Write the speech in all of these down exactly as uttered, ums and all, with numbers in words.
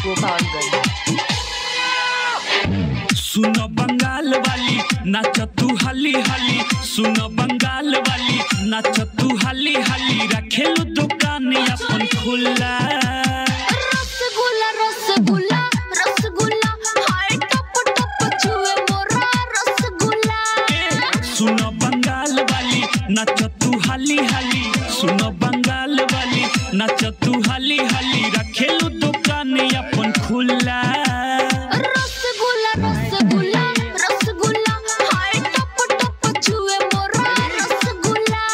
गोपालगंज। सुनो बंगाल वाली नाच तू हली हली, सुनो बंगाल वाली नाच तू हली हली, रखेलू दुकान अपन खुला। रसगुल्ला रसगुल्ला रसगुल्ला हाय टप टप छुए मोरा रसगुल्ला। सुनो बंगाल वाली नाच तू हली हली, सुनो बंगाल वाली नाच तू हली हली, रखेलू दुकान अपन खुला। रसगुल्ला रसगुल्ला रसगुल्ला हाय टप टप छुए मोरा rasgulla.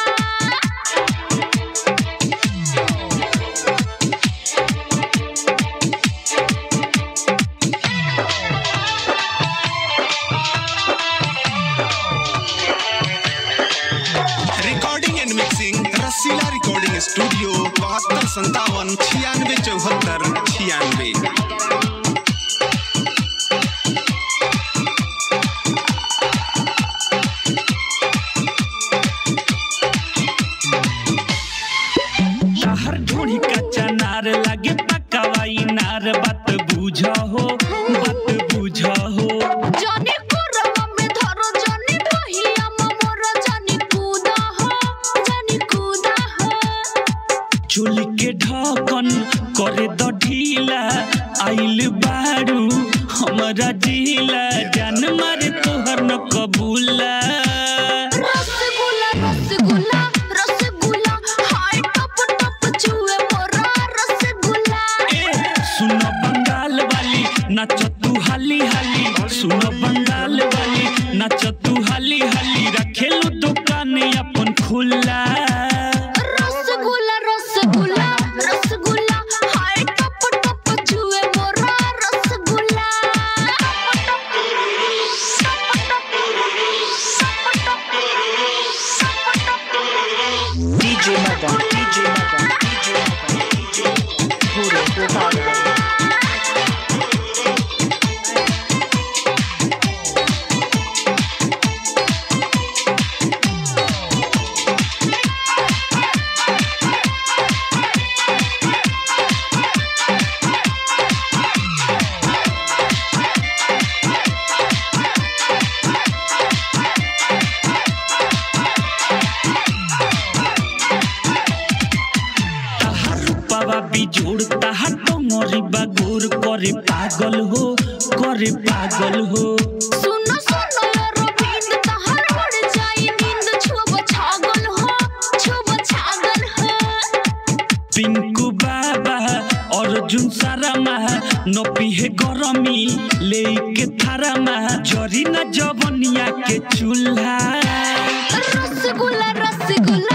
Recording and mixing Rasila recording studio बहत्तर संतावन छियानवे चौहत्तर छियानवे। हर ढूंढी कच्चा नार लागे पकावाई नार, बात बुझा हो बात बुझा हो। जानी कोरवा में धरो जानी बहिया मोरा, जानी कूदा हो जानी कूदा हो। चुली के ढक्कन करे द ढीला, आइल बारू हमरा जिला, जान मारे तोहर न कबूला। रसगुल्ला रसगुल्ला रसगुल्ला हाय टप टप छुए मोरा रसगुल्ला। सुनो बंगाल वाली नाच तू हाली हाली, सुनो बंगाल वाली नाच तू हाली हाली, रखेलू दुकान अपन खुला। रसगुल्ला रसगुल्ला रसगुल्ला हाय टप टप छुए मोरा rasgulla. DJ Madan DJ Madan DJ Madan DJ पूरे गोपालगंज। बाबा बिजोड़ ताहा टंगरी बागोर करे पागल हो करे पागल हो। सुनो सुनो रविंद तहर उड़ जाई नींद, छुब छागल हो छुब छागल हो। पिंकू बाबा अर्जुन सारामा न पिहे गरमी लेके थारामा, जरी न जवनिया के चूल्हा। रसगुल्ला रसगुल्ला